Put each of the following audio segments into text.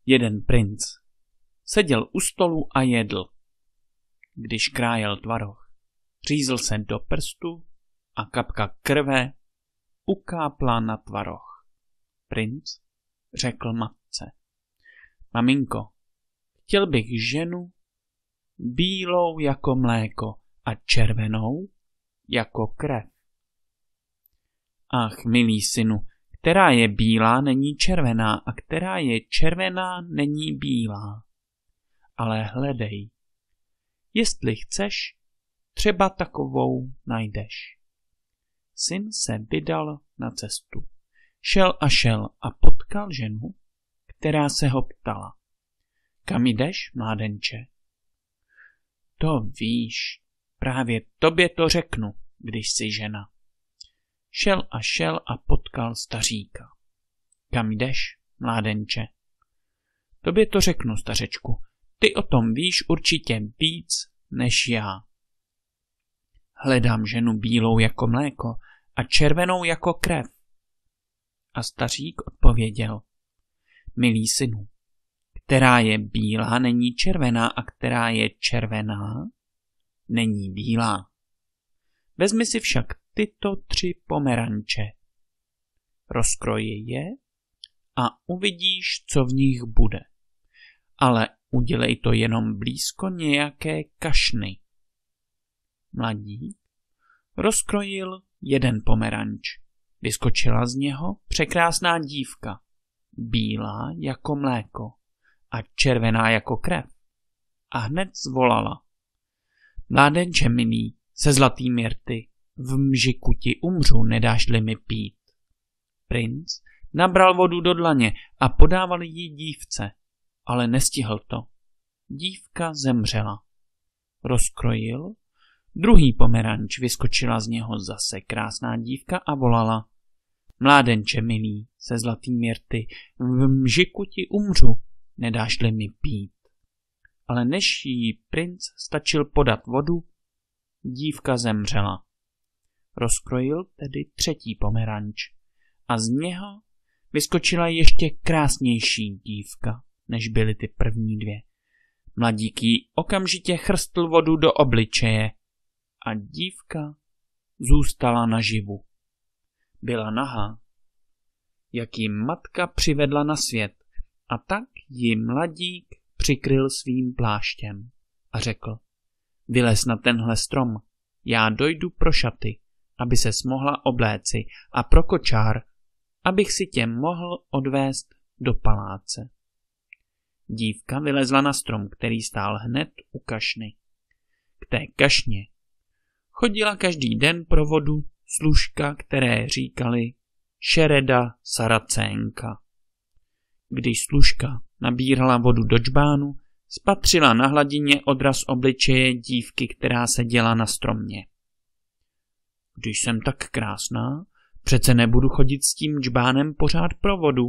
Jeden princ seděl u stolu a jedl. Když krájel tvaroh, řízl se do prstu a kapka krve ukápla na tvaroh. Princ řekl matce: Maminko, chtěl bych ženu bílou jako mléko a červenou jako krev. Ach, milý synu, která je bílá, není červená a která je červená, není bílá. Ale hledej, jestli chceš, třeba takovou najdeš. Syn se vydal na cestu. Šel a potkal ženu, která se ho ptala: Kam jdeš, mládenče? To víš, právě tobě to řeknu, když jsi žena. Šel a potkal staříka. Kam jdeš, mládenče? Tobě to řeknu, stařečku, ty o tom víš určitě víc než já. Hledám ženu bílou jako mléko a červenou jako krev. A stařík odpověděl: Milý synu, která je bílá, není červená a která je červená, není bílá. Vezmi si však tyto 3 pomeranče. Rozkroji je a uvidíš, co v nich bude. Ale udělej to jenom blízko nějaké kašny. Mladík rozkrojil 1 pomeranč. Vyskočila z něho překrásná dívka, bílá jako mléko a červená jako krev. A hned zvolala: Mládenče milý, se zlatými rty, v mžiku ti umřu, nedáš-li mi pít. Princ nabral vodu do dlaně a podával jí dívce, ale nestihl to. Dívka zemřela. Rozkrojil 2. pomeranč, vyskočila z něho zase krásná dívka a volala: Mládenče milý, se zlatými rty, v mžiku ti umřu, nedáš-li mi pít. Ale než jí princ stačil podat vodu, dívka zemřela. Rozkrojil tedy 3. pomeranč a z něho vyskočila ještě krásnější dívka, než byly ty první 2. Mladík jí okamžitě chrstl vodu do obličeje a dívka zůstala naživu. Byla nahá, jak jí matka přivedla na svět, a tak ji mladík přikryl svým pláštěm a řekl: Vylez na tenhle strom, já dojdu pro šaty, aby ses mohla obléci, a pro kočár, abych si tě mohl odvést do paláce. Dívka vylezla na strom, který stál hned u kašny. K té kašně chodila každý den pro vodu služka, které říkali Šereda Saracénka. Když služka nabírala vodu do džbánu, spatřila na hladině odraz obličeje dívky, která seděla na stromě. Když jsem tak krásná, přece nebudu chodit s tím džbánem pořád pro vodu.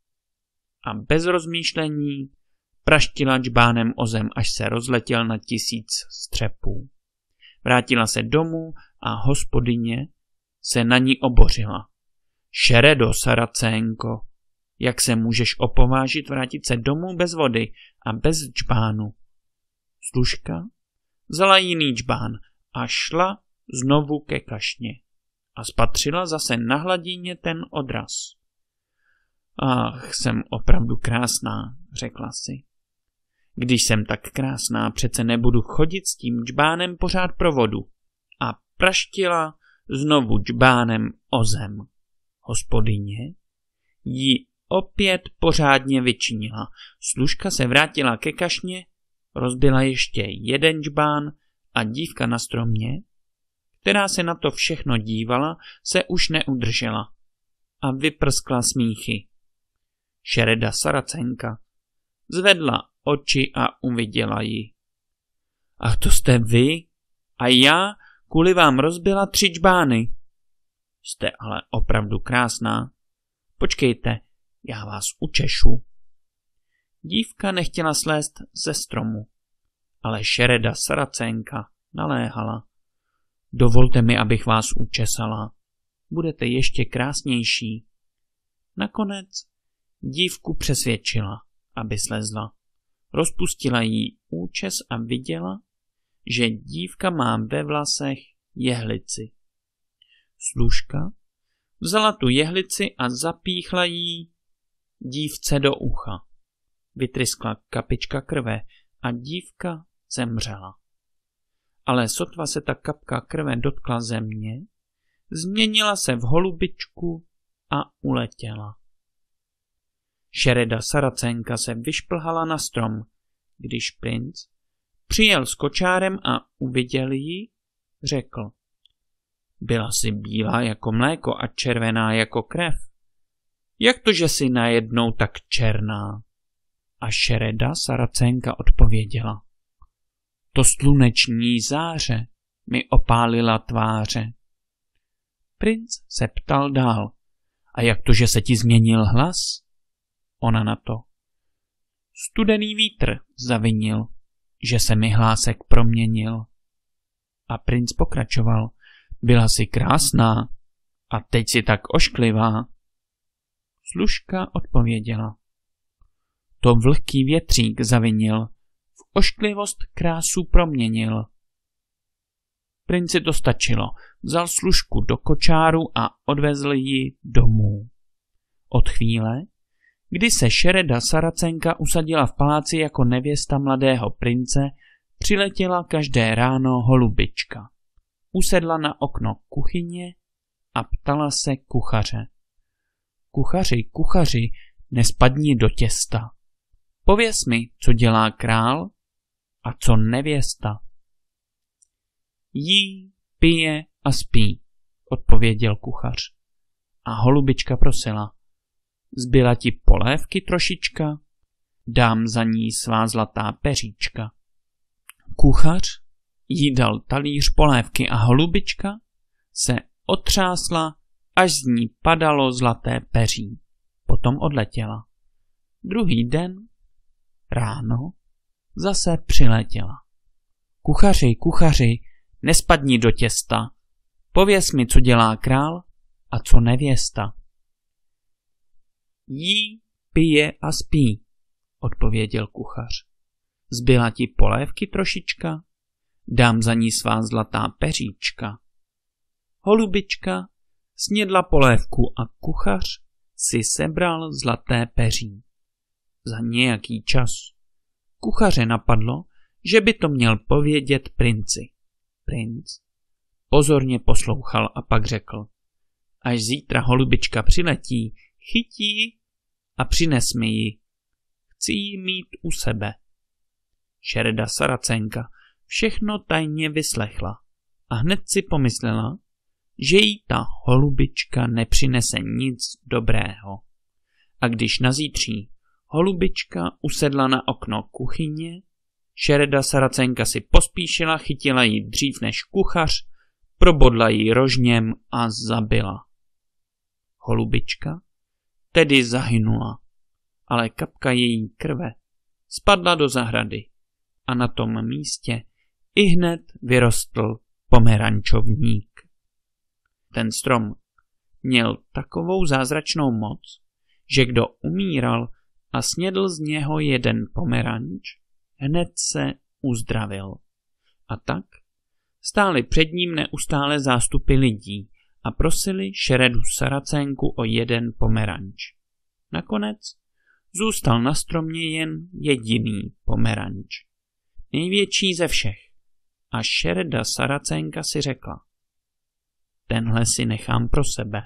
A bez rozmýšlení praštila džbánem o zem, až se rozletěl na 1000 střepů. Vrátila se domů a hospodyně se na ní obořila. Šeredo Saracénko, jak se můžeš opovážit vrátit se domů bez vody a bez džbánu? Služka vzala jiný džbán a šla znovu ke kašně a spatřila zase na hladině ten odraz. Ach, jsem opravdu krásná, řekla si. Když jsem tak krásná, přece nebudu chodit s tím džbánem pořád pro vodu. A praštila znovu džbánem o zem. Hospodyně ji opět pořádně vyčinila. Služka se vrátila ke kašně, rozbila ještě 1 džbán a dívka na stromě, která se na to všechno dívala, se už neudržela a vyprskla smíchy. Šereda Saracénka zvedla oči a uviděla ji. Ach, to jste vy? A já kvůli vám rozbila 3 džbány. Jste ale opravdu krásná. Počkejte, já vás učešu. Dívka nechtěla slézt ze stromu, ale Šereda Saracénka naléhala. Dovolte mi, abych vás učesala. Budete ještě krásnější. Nakonec dívku přesvědčila aby slezla. Rozpustila jí účes a viděla, že dívka má ve vlasech jehlici. Služka vzala tu jehlici a zapíchla jí dívce do ucha. Vytryskla kapička krve a dívka zemřela. Ale sotva se ta kapka krve dotkla země, změnila se v holubičku a uletěla. Šereda Saracenka se vyšplhala na strom, když princ přijel s kočárem a uviděl ji, řekl: Byla jsi bílá jako mléko a červená jako krev. Jak to, že jsi najednou tak černá? A Šereda Saracenka odpověděla: To sluneční záře mi opálila tváře. Princ se ptal dál: A jak to, že se ti změnil hlas? Ona na to: Studený vítr zavinil, že se mi hlásek proměnil. A princ pokračoval: Byla jsi krásná a teď si tak ošklivá. Služka odpověděla: To vlhký větřík zavinil, v ošklivost krásu proměnil. Princi to stačilo, vzal služku do kočáru a odvezl ji domů. Od chvíle, kdy se Šereda Saracenka usadila v paláci jako nevěsta mladého prince, přiletěla každé ráno holubička. Usedla na okno kuchyně a ptala se kuchaře: Kuchaři, kuchaři, nespadni do těsta. Pověz mi, co dělá král a co nevěsta. Jí, pije a spí, odpověděl kuchař. A holubička prosila: Zbyla ti polévky trošička? Dám za ní svá zlatá peříčka. Kuchař jí dal talíř polévky a holubička se otřásla, až z ní padalo zlaté peří. Potom odletěla. Druhý den, ráno, zase přiletěla. Kuchaři, kuchaři, nespadni do těsta. Pověz mi, co dělá král a co nevěsta. Jí, pije a spí, odpověděl kuchař. Zbyla ti polévky trošička? Dám za ní svá zlatá peříčka. Holubička snědla polévku a kuchař si sebral zlaté peří. Za nějaký čas kuchaře napadlo, že by to měl povědět princi. Princ pozorně poslouchal a pak řekl: Až zítra holubička přiletí, chytí a přines mi ji. Chci ji mít u sebe. Šereda Saracenka všechno tajně vyslechla a hned si pomyslela, že jí ta holubička nepřinese nic dobrého. A když nazítří holubička usedla na okno kuchyně, Šereda Saracenka si pospíšila, chytila ji dřív než kuchař, probodla ji rožněm a zabila. Holubička tedy zahynula, ale kapka její krve spadla do zahrady a na tom místě ihned vyrostl pomerančovník. Ten strom měl takovou zázračnou moc, že kdo umíral a snědl z něho jeden pomeranč, hned se uzdravil. A tak stáli před ním neustále zástupy lidí a prosili Šeredu Saracenku o jeden pomeranč. Nakonec zůstal na stromě jen jediný pomeranč, největší ze všech. A Šereda Saracenka si řekla: Tenhle si nechám pro sebe.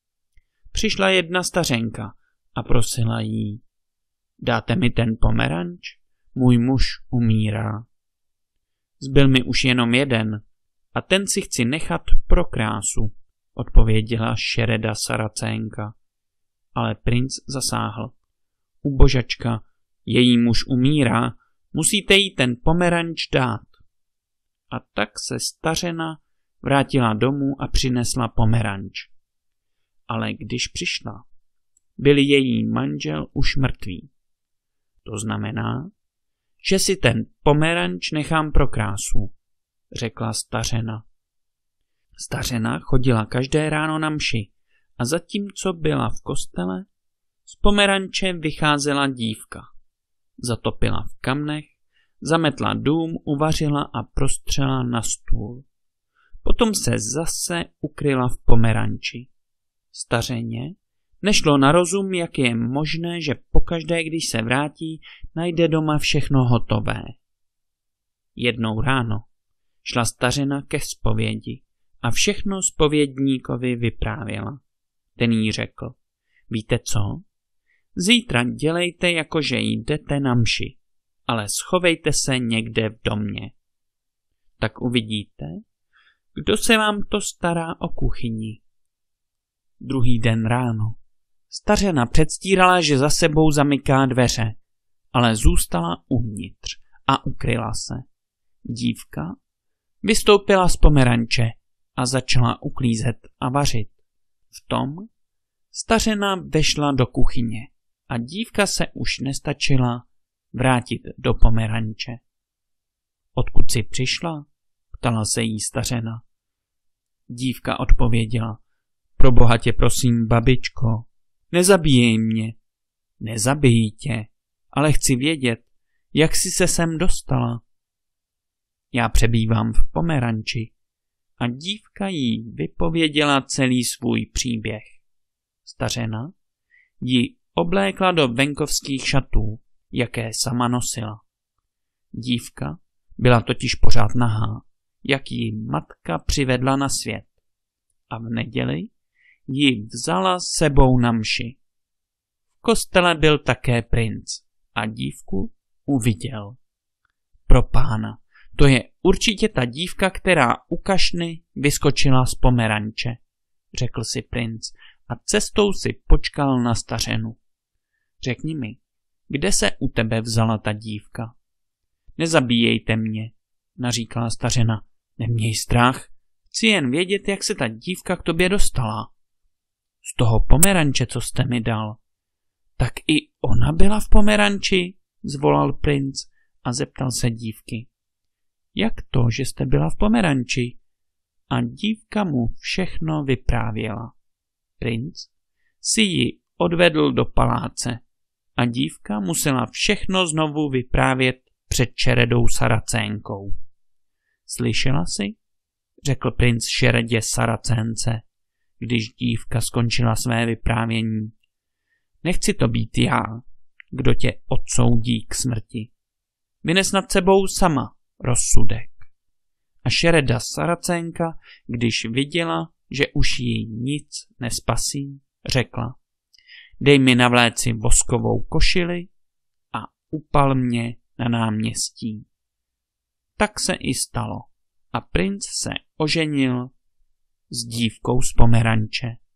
Přišla jedna stařenka a prosila jí: Dáte mi ten pomeranč? Můj muž umírá. Zbyl mi už jenom jeden a ten si chci nechat pro krásu, odpověděla Šereda Saracenka. Ale princ zasáhl: Ubožačka, její muž umírá, musíte jí ten pomeranč dát. A tak se stařena vrátila domů a přinesla pomeranč. Ale když přišla, byl její manžel už mrtvý. To znamená, že si ten pomeranč nechám pro krásu, řekla stařena. Stařena chodila každé ráno na mši a zatímco byla v kostele, z pomeranče vycházela dívka zatopila v kamnech, zametla dům, uvařila a prostřela na stůl. Potom se zase ukryla v pomeranči. Stařeně nešlo na rozum, jak je možné, že pokaždé, když se vrátí, najde doma všechno hotové. Jednou ráno šla stařena ke zpovědi a všechno zpovědníkovi vyprávěla. Ten jí řekl: víte co? Zítra dělejte, jakože jdete na mši, ale schovejte se někde v domě. Tak uvidíte, kdo se vám to stará o kuchyni. Druhý den ráno stařena předstírala, že za sebou zamyká dveře, ale zůstala uvnitř a ukryla se. Dívka vystoupila z pomeranče a začala uklízet a vařit. V tom stařena vešla do kuchyně a dívka se už nestačila vrátit do pomeranče. Odkud jsi přišla? Ptala se jí stařena. Dívka odpověděla: proboha tě prosím, babičko, nezabíjej mě. Nezabijí tě, ale chci vědět, jak jsi se sem dostala. Já přebývám v pomeranči. A dívka jí vypověděla celý svůj příběh. Stařena ji oblékla do venkovských šatů, jaké sama nosila. Dívka byla totiž pořád nahá, jak ji matka přivedla na svět. A v neděli ji vzala s sebou na mši. V kostele byl také princ a dívku uviděl. Pro pána, to je určitě ta dívka, která u kašny vyskočila z pomeranče, řekl si princ a cestou si počkal na stařenu. Řekni mi, kde se u tebe vzala ta dívka? Nezabíjejte mě, naříkala stařena. Neměj strach, chci jen vědět, jak se ta dívka k tobě dostala. Z toho pomeranče, co jste mi dal. Tak i ona byla v pomeranči, zvolal princ a zeptal se dívky. Jak to, že jste byla v pomeranči? A dívka mu všechno vyprávěla. Princ si ji odvedl do paláce a dívka musela všechno znovu vyprávět před šeredou Saracénkou. Slyšela jsi? Řekl princ šeredě Saracénce, když dívka skončila své vyprávění. Nechci to být já, kdo tě odsoudí k smrti. Vynes nad sebou sama rozsudek. A šereda Saracénka, když viděla, že už jí nic nespasí, řekla: dej mi na vléci voskovou košili a upal mě na náměstí. Tak se i stalo a princ se oženil s dívkou z pomeranče.